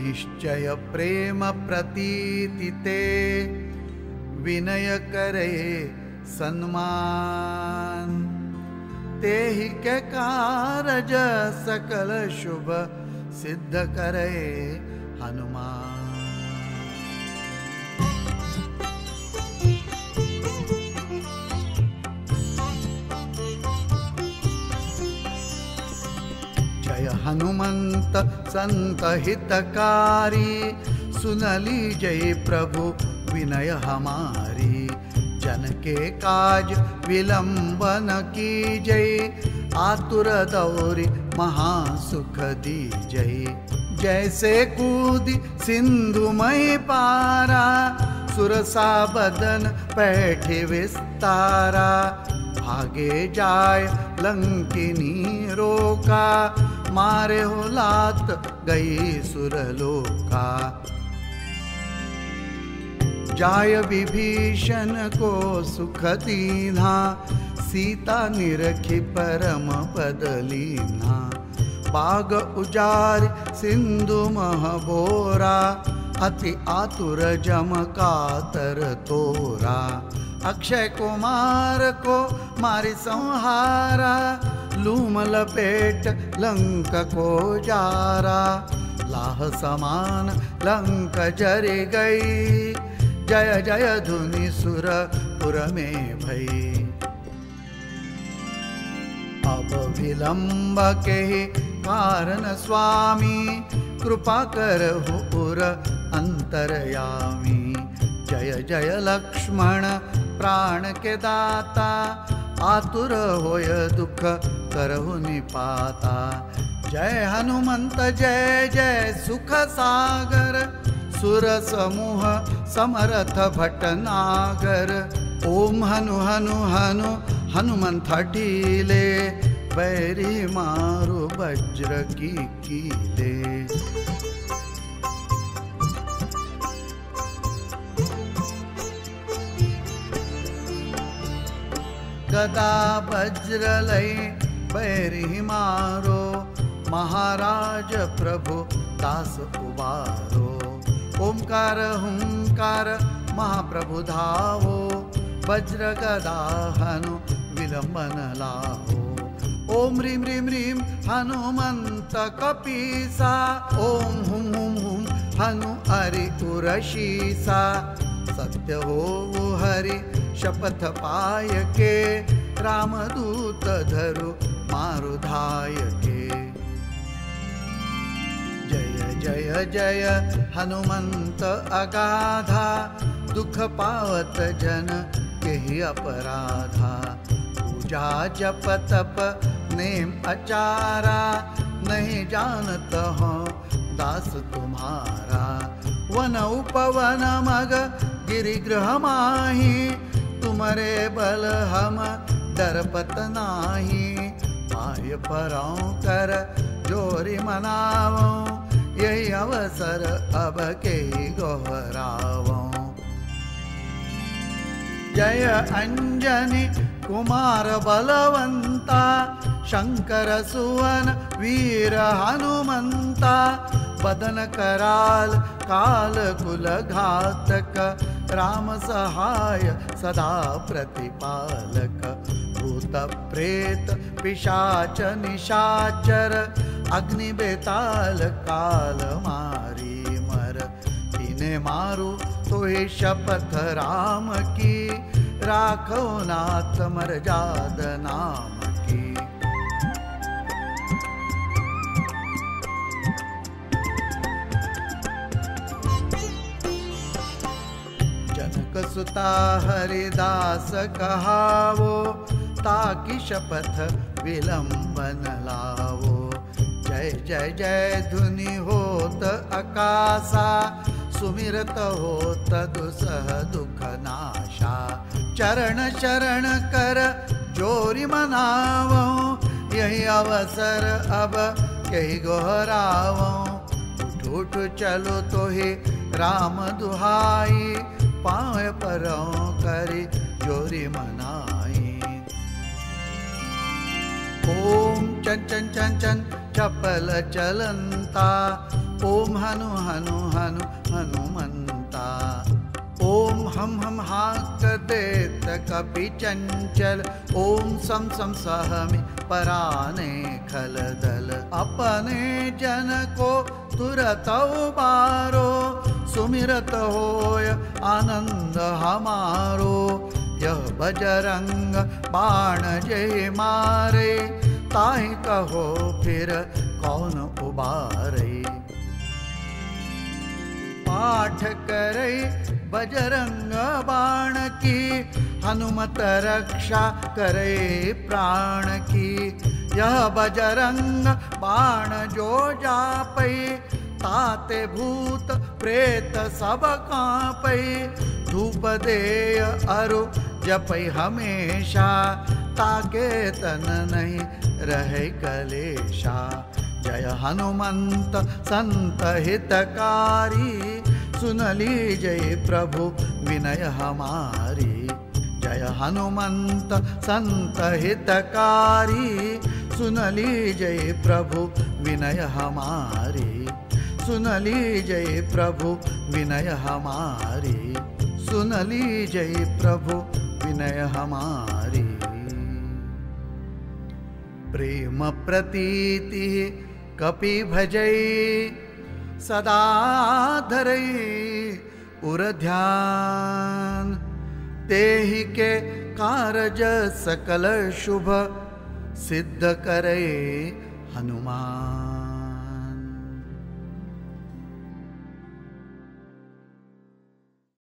निश्चय प्रेम प्रतीति ते विनय करे सन्मान। ते ही के कारज सकल शुभ सिद्ध करे हनुमान। जय हनुमंत संत हितकारी, सुन लीजय प्रभु विनय हमारी। जन के काज विलंबन कीजय, आतुर दौरि महासुख दीजय। जैसे कूदी सिंधु मई पारा, सुरसा बदन पैठे विस्तारा। भागे जाय लंकिनी रोका, मारे हो लात गई सुरलोका। जाय विभीषण को सुख दीन्हा, सीता निरखी परम पद लीन्हा। बाग उजारि सिंधु मह बोरा, अति आतुर जम कातर तोरा। अक्षय कुमार को मारि संहारा, लूम लपेट लंक को जारा। लाह समान लंक जरि गई, जय जय धुनि सुरपुर में भई। अब विलंब के कारण स्वामी, कृपा करहु उर अंतरयामी। जय जय लक्ष्मण प्राण के दाता, आतुर होय दुख करहु निपाता। जय हनुमंत जय जय सुख सागर, सुर समूह समरथ भटनागर। ओम हनु हनु हनु हनुमंत ढीले, बैरी मारु वज्र की कीले। गदा वज्र लय बैरी मारो, महाराज प्रभु दास उबारो। ओंकार हुंकार महाप्रभु धावो, वज्र गदा हनु विलंबन लाहो। ओम ह्रीं ह्रीं ह्रीं हनुमंत कपीसा, ओम हुम हुम हुम हनु हरि उरशीसा। सत्य हो हरि शपथ पाय के, रामदूत धरु मारु धाय के। जय जय जय हनुमंत अगाधा, दुख पावत जन के अपराधा। पूजा जप तप नेम अचारा, नहीं जानत हो दास तुम्हारा। वन उपवन मग गिरि गृह माही, तुमरे बल हम डरपत नाही। पाय परौं कर जोरि मनावों, यही अवसर अब के गोहरावों। जय अंजनी कुमार बलवंता, शंकर सुवन वीर हनुमंता। बदन कराल काल कुल घातक, राम सहाय सदा प्रतिपालक। भूत प्रेत पिशाच निशाचर, अग्नि बेताल काल मारी मर। तिने मारू तो हे शपथ राम की, राखो नाथ मर्याद नाम की। जनक सुता हरिदास कहावो, ताकि शपथ विलंबन लावो। जय जय जय धुनि होत आकाशा, सुमिरत होत दुसह दुख नाशा। चरण शरण कर जोरि मनावो, यही अवसर अब कही गोहरावो। उठ उठ चलो तो ही राम दुहाई, पाँव परौं करि जोरि मनाई। ओम चन चन चन चन चपल चलंता, ओम हनु हनु हनु हनुमंता। ओम हम हाक देत कपि चंचल। ओम सम सहमि पराने खल दल। अपने जन को तुरत उबारो। सुमिरत होय आनंद हमारो। यह बजरंग बाण जय मारे। ताहि कहो फिर कौन उबारे। पाठ करे बजरंग बाण की। हनुमत रक्षा करे प्राण की। यह बजरंग बाण जो जापै। ताते भूत प्रेत सब कांपै। धूप देय अरु जपै हमेशा। ताके तन नहीं रहे कलेशा। जय हनुमंत संत हितकारी। सुन लीजय प्रभु विनय हमारी। जय हनुमंत संत हितकारी। सुन लीजय प्रभु विनय हमारी। सुन लीजय प्रभु विनय हमारी। सुन लीजय प्रभु विनय हमारी। प्रेम प्रतीति कपि भजै। सदा धरै उर ध्यान। तेहि के कारज सकल शुभ। सिद्ध करे हनुमान।